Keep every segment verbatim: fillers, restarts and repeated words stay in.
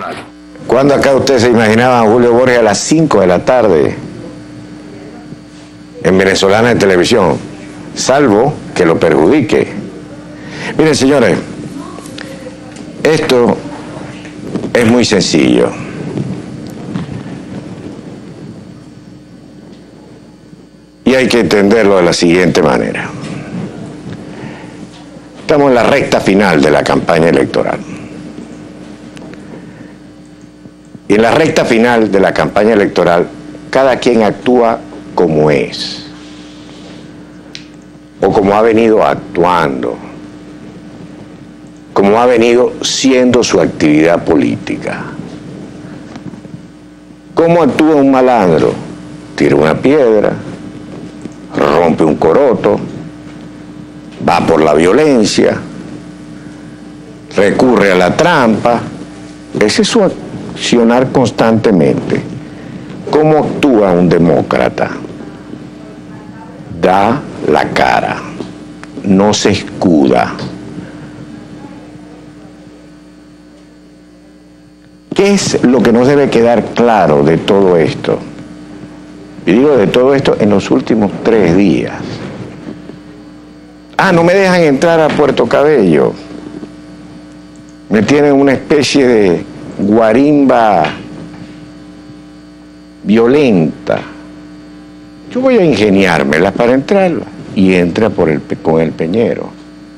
¿Cuándo acá ustedes se imaginaban a Julio Borges a las cinco de la tarde en Venezolana de Televisión? Salvo que lo perjudique. Miren, señores, esto es muy sencillo. Y hay que entenderlo de la siguiente manera. Estamos en la recta final de la campaña electoral. Y en la recta final de la campaña electoral, cada quien actúa como es, o como ha venido actuando, como ha venido siendo su actividad política. ¿Cómo actúa un malandro? Tira una piedra, rompe un coroto, va por la violencia, recurre a la trampa. Ese es su accionar constantemente. ¿Cómo actúa un demócrata? Da la cara, no se escuda. ¿Qué es lo que nos debe quedar claro de todo esto? Y digo de todo esto en los últimos tres días. Ah, no me dejan entrar a Puerto Cabello. Me tienen una especie de guarimba violenta. Yo voy a ingeniármelas para entrar. Y entra por el, con el Peñero.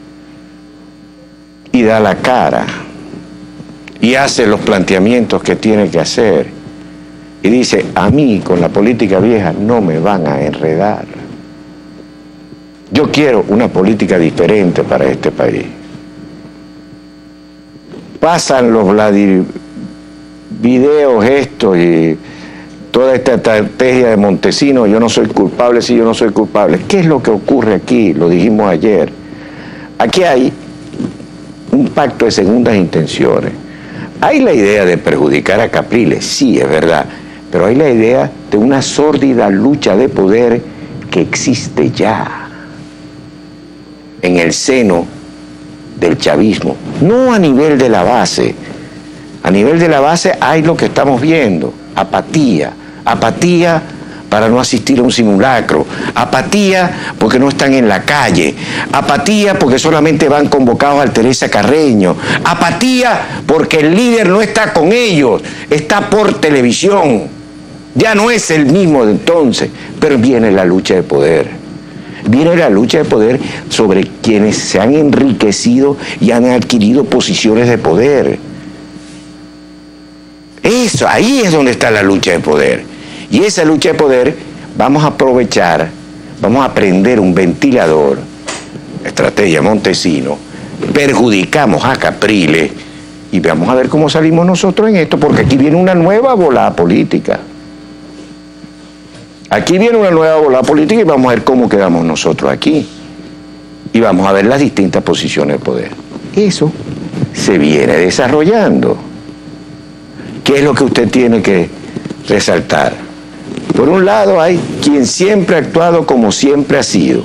Y da la cara. Y hace los planteamientos que tiene que hacer. Y dice, a mí con la política vieja no me van a enredar. Yo quiero una política diferente para este país. Pasan los Vladir videos estos y toda esta estrategia de Montesinos, yo no soy culpable si yo no soy culpable. ¿Qué es lo que ocurre aquí? Lo dijimos ayer. Aquí hay un pacto de segundas intenciones. Hay la idea de perjudicar a Capriles, sí, es verdad, pero hay la idea de una sórdida lucha de poder que existe ya en el seno del chavismo, no a nivel de la base. A nivel de la base hay lo que estamos viendo, apatía, apatía para no asistir a un simulacro, apatía porque no están en la calle, apatía porque solamente van convocados al Teresa Carreño, apatía porque el líder no está con ellos, está por televisión, ya no es el mismo de entonces, pero viene la lucha de poder, viene la lucha de poder sobre quienes se han enriquecido y han adquirido posiciones de poder. Eso, ahí es donde está la lucha de poder. Y esa lucha de poder vamos a aprovechar, vamos a prender un ventilador, estrategia Montesino, perjudicamos a Capriles y vamos a ver cómo salimos nosotros en esto, porque aquí viene una nueva volada política. Aquí viene una nueva volada política y vamos a ver cómo quedamos nosotros aquí. Y vamos a ver las distintas posiciones de poder. Eso se viene desarrollando. ¿Qué es lo que usted tiene que resaltar? Por un lado hay quien siempre ha actuado como siempre ha sido.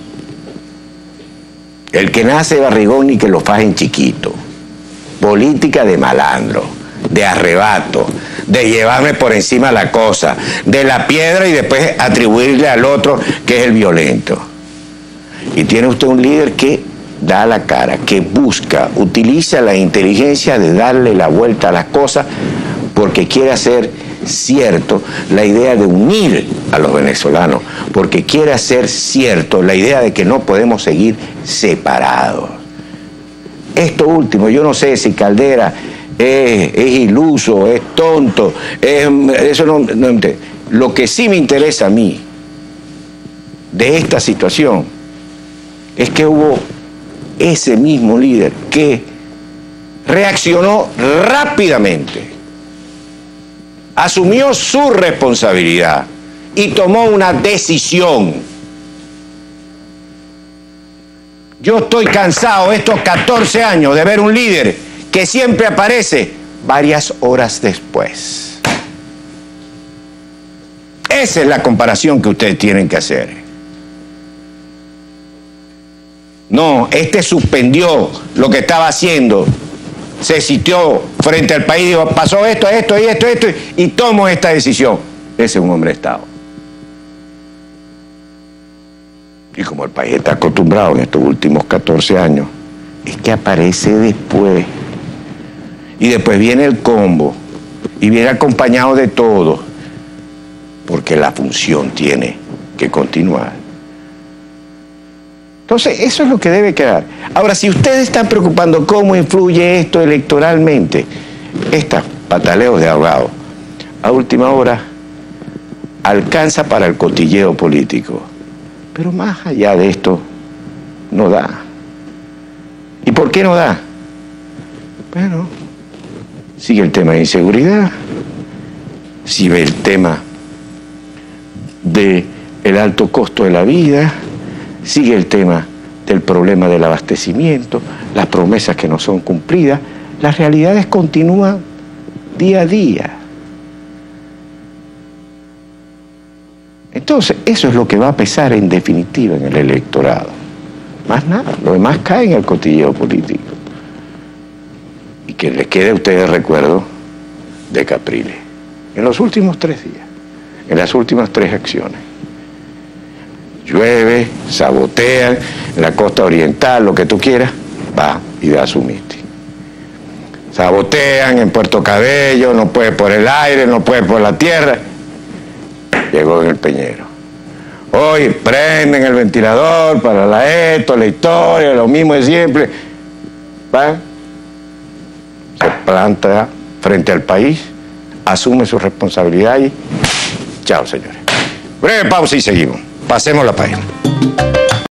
El que nace barrigón y que lo fajen chiquito. Política de malandro, de arrebato, de llevarme por encima la cosa, de la piedra y después atribuirle al otro que es el violento. Y tiene usted un líder que da la cara, que busca, utiliza la inteligencia de darle la vuelta a las cosas porque quiere hacer cierto la idea de unir a los venezolanos, porque quiere hacer cierto la idea de que no podemos seguir separados. Esto último, yo no sé si Caldera es, es iluso, es tonto, es, eso no, no, lo que sí me interesa a mí de esta situación es que hubo ese mismo líder que reaccionó rápidamente, asumió su responsabilidad y tomó una decisión. Yo estoy cansado estos catorce años de ver un líder que siempre aparece varias horas después. Esa es la comparación que ustedes tienen que hacer. No, este suspendió lo que estaba haciendo se sitió frente al país y dijo, pasó esto, esto y esto, esto, y tomo esta decisión. Ese es un hombre de Estado. Y como el país está acostumbrado en estos últimos catorce años, es que aparece después. Y después viene el combo, y viene acompañado de todo, porque la función tiene que continuar. Entonces, eso es lo que debe quedar. Ahora, si ustedes están preocupando cómo influye esto electoralmente, estas pataleos de ahogado, a última hora, alcanza para el cotilleo político. Pero más allá de esto, no da. ¿Y por qué no da? Bueno, sigue el tema de inseguridad, sigue el tema del alto costo de la vida, sigue el tema del problema del abastecimiento, las promesas que no son cumplidas, las realidades continúan día a día. Entonces, eso es lo que va a pesar en definitiva en el electorado. Más nada, lo demás cae en el cotilleo político. Y que les quede a ustedes recuerdo de Capriles. En los últimos tres días, en las últimas tres acciones. Llueve, sabotean, en la costa oriental, lo que tú quieras, va y da su mitin. Sabotean en Puerto Cabello, no puede por el aire, no puede por la tierra. Llegó en el Peñero. Hoy prenden el ventilador para la esto, la historia, lo mismo de siempre. Va, se planta frente al país, asume su responsabilidad y chao, señores. Breve pausa y seguimos. Pasemos la página.